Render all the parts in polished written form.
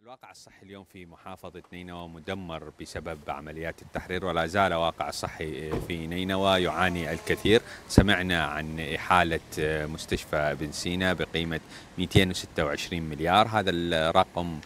الواقع الصحي اليوم في محافظة نينوى مدمر بسبب عمليات التحرير، ولا زال الواقع الصحي في نينوى يعاني الكثير. سمعنا عن إحالة مستشفى بن سينا بقيمة 226 مليار. هذا الرقم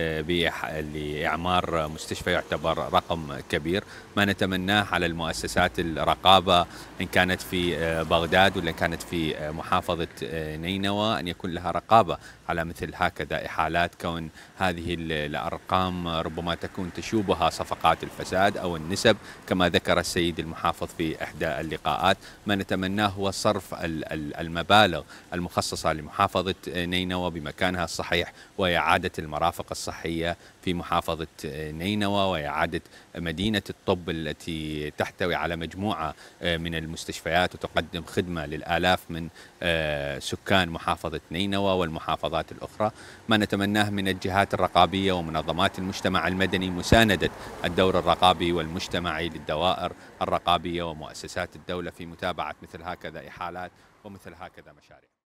لإعمار مستشفى يعتبر رقم كبير. ما نتمناه على المؤسسات الرقابة إن كانت في بغداد ولا كانت في محافظة نينوى أن يكون لها رقابة على مثل هكذا إحالات، كون هذه الأرقام ربما تكون تشوبها صفقات الفساد أو النسب كما ذكر السيد المحافظ في إحدى اللقاءات. ما نتمناه هو صرف المبالغ المخصصة لمحافظة نينوى بمكانها الصحيح، وإعادة المرافق الصحية في محافظة نينوى، وإعادة مدينة الطب التي تحتوي على مجموعة من المستشفيات وتقدم خدمة للآلاف من سكان محافظة نينوى والمحافظات الأخرى. ما نتمناه من الجهات الرقابية ومنظمات المجتمع المدني مساندة الدور الرقابي والمجتمعي للدوائر الرقابية ومؤسسات الدولة في متابعة مثل هكذا إحالات ومثل هكذا مشاريع.